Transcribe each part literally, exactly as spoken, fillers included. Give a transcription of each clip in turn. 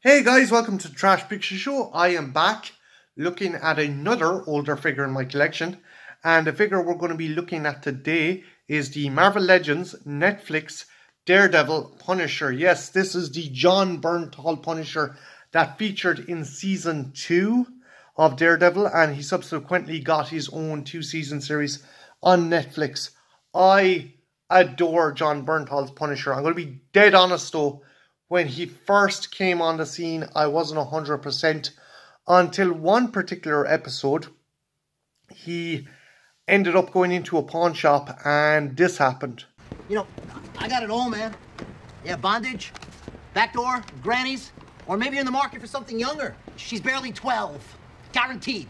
Hey guys, welcome to the Trash Picture Show. I am back looking at another older figure in my collection, and the figure we're going to be looking at today is the Marvel Legends Netflix Daredevil Punisher. Yes, this is the Jon Bernthal Punisher that featured in season two of Daredevil, and he subsequently got his own two-season series on Netflix. I adore Jon Bernthal's Punisher. I'm going to be dead honest though. When he first came on the scene, I wasn't one hundred percent until one particular episode. He ended up going into a pawn shop and this happened. You know, I got it all, man. Yeah, bondage, backdoor, grannies, or maybe you're in the market for something younger. She's barely twelve. Guaranteed.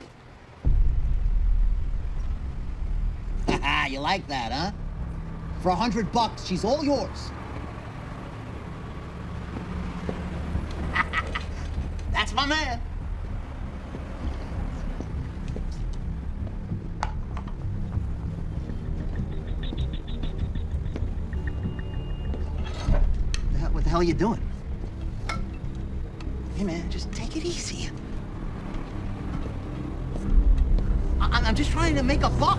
Haha, you like that, huh? For a hundred bucks, she's all yours. That's my man. The hell, what the hell are you doing? Hey man, just take it easy. I I'm just trying to make a buck.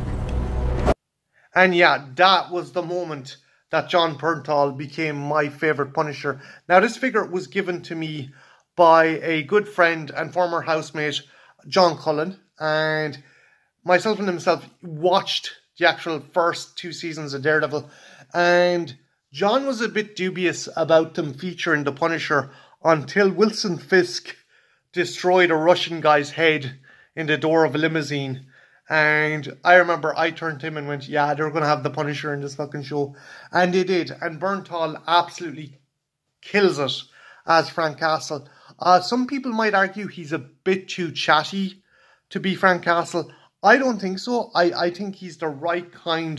And yeah, that was the moment that Jon Bernthal became my favourite Punisher. Now this figure was given to me by a good friend and former housemate, John Cullen, and myself and himself watched the actual first two seasons of Daredevil, and John was a bit dubious about them featuring the Punisher until Wilson Fisk destroyed a Russian guy's head in the door of a limousine. And I remember I turned to him and went, yeah, they're going to have the Punisher in this fucking show. And they did. And Bernthal absolutely kills it as Frank Castle. Uh, some people might argue he's a bit too chatty to be Frank Castle. I don't think so. I, I think he's the right kind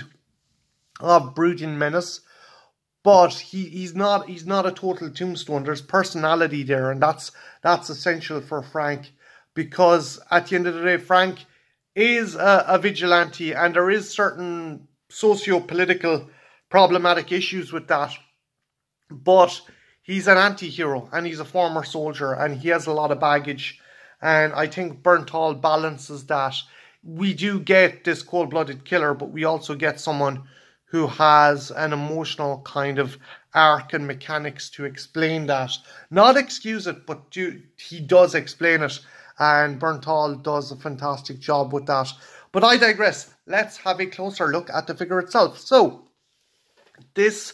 of brooding menace. But he, he's not he's not a total tombstone. There's personality there, and that's that's essential for Frank. Because at the end of the day, Frank is a, a vigilante, and there is certain socio-political problematic issues with that. But he's an anti-hero, and he's a former soldier, and he has a lot of baggage. And I think Bernthal balances that. We do get this cold-blooded killer, but we also get someone who has an emotional kind of arc and mechanics to explain that. Not excuse it, but do, he does explain it. And Bernthal does a fantastic job with that. But I digress. Let's have a closer look at the figure itself. So, this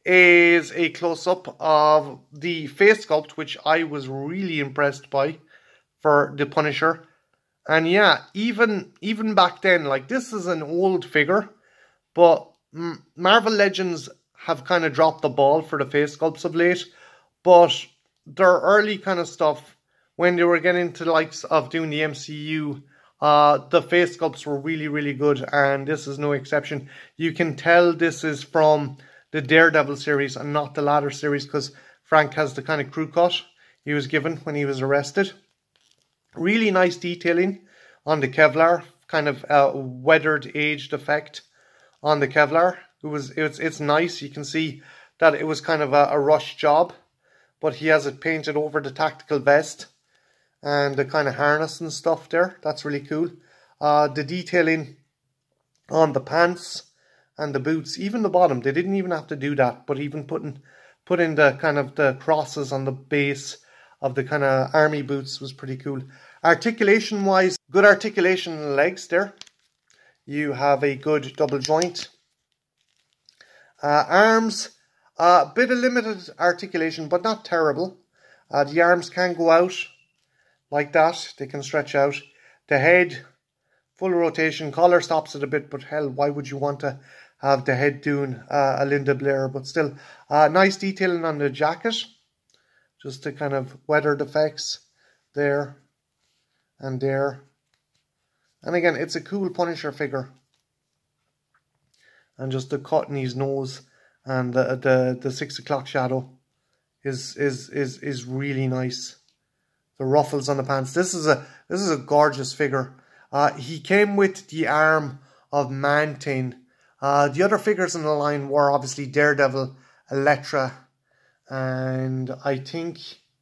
is a close-up of the face sculpt, which I was really impressed by for the Punisher. And yeah, even even back then, like, this is an old figure, but Marvel Legends have kind of dropped the ball for the face sculpts of late. But their early kind of stuff, when they were getting to the likes of doing the M C U, uh, the face sculpts were really, really good, and this is no exception. You can tell this is from the Daredevil series and not the latter series, because Frank has the kind of crew cut he was given when he was arrested. Really nice detailing on the Kevlar, kind of uh, weathered, aged effect on the Kevlar. It was it's it's nice. You can see that it was kind of a, a rush job, but he has it painted over the tactical vest and the kind of harness and stuff there. That's really cool. Uh, the detailing on the pants and the boots, even the bottom, they didn't even have to do that, but even putting putting the kind of the crosses on the base of the kind of army boots was pretty cool. Articulation wise, good articulation in the legs there. You have a good double joint. Uh, arms, a uh, bit of limited articulation, but not terrible. Uh, the arms can go out like that. They can stretch out. The head, full rotation. Collar stops it a bit, but hell, why would you want to have the head doing uh, a Linda Blair? But still, uh, nice detailing on the jacket. Just the kind of weathered effects there and there. And again, it's a cool Punisher figure. And just the cut in his nose and the the, the six o'clock shadow is is is is really nice. The ruffles on the pants. This is a this is a gorgeous figure. Uh, he came with the arm of Man-Thing. Uh, the other figures in the line were obviously Daredevil, Elektra, and I think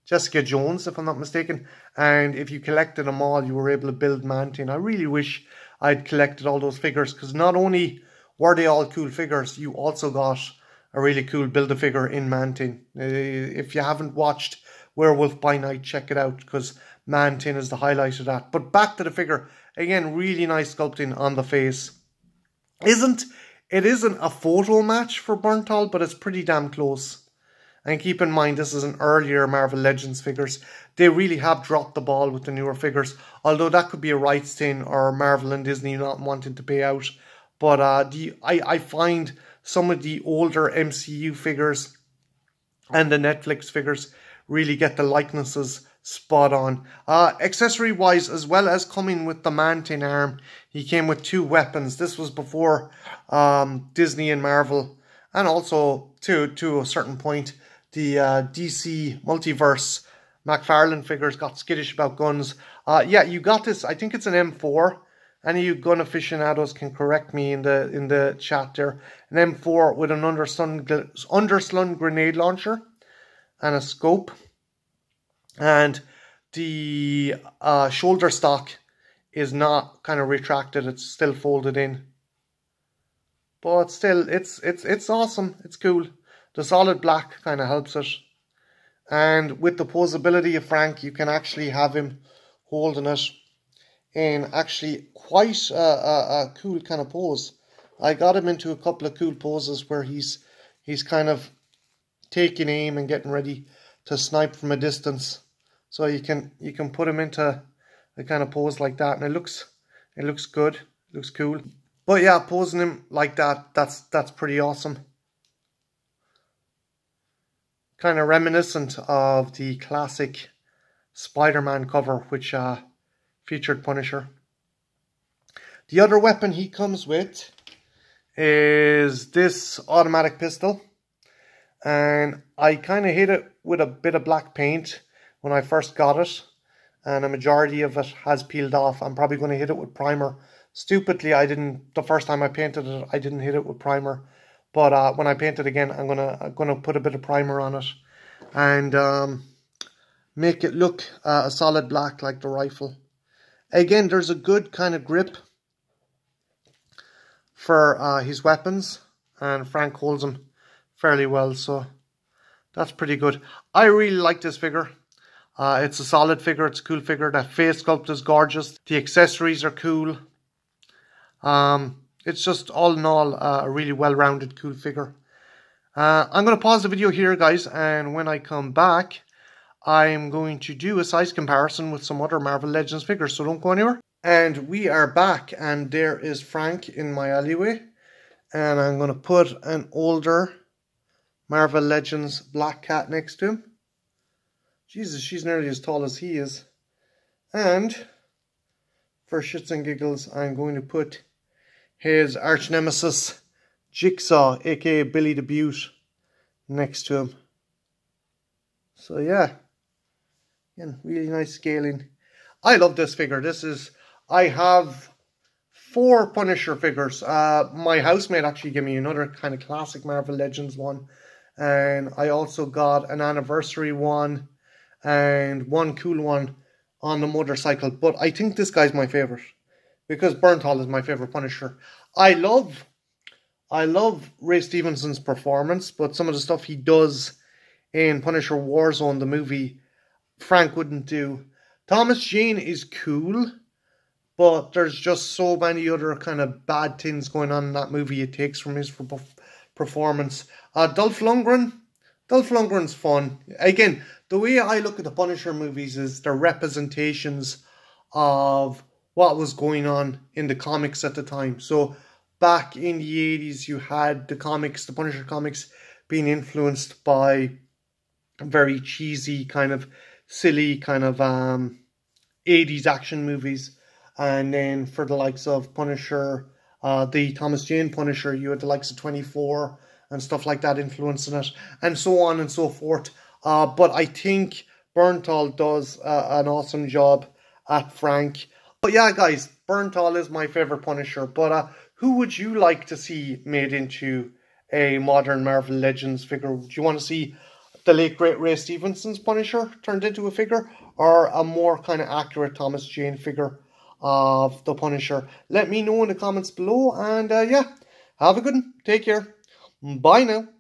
Jessica Jones, if I'm not mistaken. And if you collected them all, you were able to build Man-Tin. I really wish I'd collected all those figures, because not only were they all cool figures, you also got a really cool Build-A-Figure in Man-Tin. Uh, if you haven't watched Werewolf by Night, check it out, because Man-Tin is the highlight of that. But back to the figure. Again, really nice sculpting on the face. Isn't, it isn't a photo match for Bernthal, but it's pretty damn close. And keep in mind, this is an earlier Marvel Legends figures. They really have dropped the ball with the newer figures. Although that could be a rights thing, or Marvel and Disney not wanting to pay out. But uh, the I, I find some of the older M C U figures and the Netflix figures really get the likenesses spot on. Uh, accessory-wise, as well as coming with the Man-Tin arm, he came with two weapons. This was before um, Disney and Marvel, and also, to, to a certain point, the uh, D C Multiverse McFarlane figures got skittish about guns. Uh, yeah, you got this. I think it's an M four. Any of you gun aficionados can correct me in the in the chat there. An M four with an underslung, underslung grenade launcher and a scope. And the uh, shoulder stock is not kind of retracted. It's still folded in. But still, it's it's it's awesome. It's cool. The solid black kind of helps it. And with the posability of Frank, you can actually have him holding it in actually quite a, a, a cool kind of pose. I got him into a couple of cool poses where he's he's kind of taking aim and getting ready to snipe from a distance. So you can you can put him into a kind of pose like that, and it looks it looks good, it looks cool. But yeah, posing him like that, that's that's pretty awesome. Kind of reminiscent of the classic Spider-Man cover, which uh, featured Punisher. The other weapon he comes with is this automatic pistol. And I kind of hit it with a bit of black paint when I first got it. And a majority of it has peeled off. I'm probably going to hit it with primer. Stupidly, I didn't, the first time I painted it, I didn't hit it with primer. But uh, when I paint it again, I'm gonna I'm gonna put a bit of primer on it and um, make it look uh, a solid black like the rifle. Again, there's a good kind of grip for uh, his weapons, and Frank holds them fairly well, so that's pretty good. I really like this figure. Uh, it's a solid figure. It's a cool figure. That face sculpt is gorgeous. The accessories are cool. Um. It's just, all in all, uh, a really well-rounded, cool figure. Uh, I'm going to pause the video here, guys, and when I come back, I'm going to do a size comparison with some other Marvel Legends figures, so don't go anywhere. And we are back, and there is Frank in my alleyway. And I'm going to put an older Marvel Legends Black Cat next to him. Jesus, she's nearly as tall as he is. And, for shits and giggles, I'm going to put his arch nemesis, Jigsaw, aka Billy the Beaut, next to him. So yeah, again, really nice scaling. I love this figure. This is, I have four Punisher figures. Uh, my housemate actually gave me another kind of classic Marvel Legends one. And I also got an anniversary one and one cool one on the motorcycle. But I think this guy's my favourite, because Bernthal is my favourite Punisher. I love, I love Ray Stevenson's performance, but some of the stuff he does in Punisher Warzone, the movie, Frank wouldn't do. Thomas Jane is cool, but there's just so many other kind of bad things going on in that movie it takes from his performance. Uh, Dolph Lundgren, Dolph Lundgren's fun. Again, the way I look at the Punisher movies is they're representations of what was going on in the comics at the time. So back in the eighties, you had the comics, the Punisher comics, being influenced by very cheesy, kind of silly, kind of um, eighties action movies. And then for the likes of Punisher, uh, the Thomas Jane Punisher, you had the likes of twenty-four and stuff like that influencing it, and so on and so forth. Uh, but I think Bernthal does uh, an awesome job at Frank. But yeah, guys, Bernthal is my favourite Punisher. But uh, who would you like to see made into a modern Marvel Legends figure? Do you want to see the late great Ray Stevenson's Punisher turned into a figure, or a more kind of accurate Thomas Jane figure of the Punisher. Let me know in the comments below, and uh, yeah, have a good one. Take care. Bye now.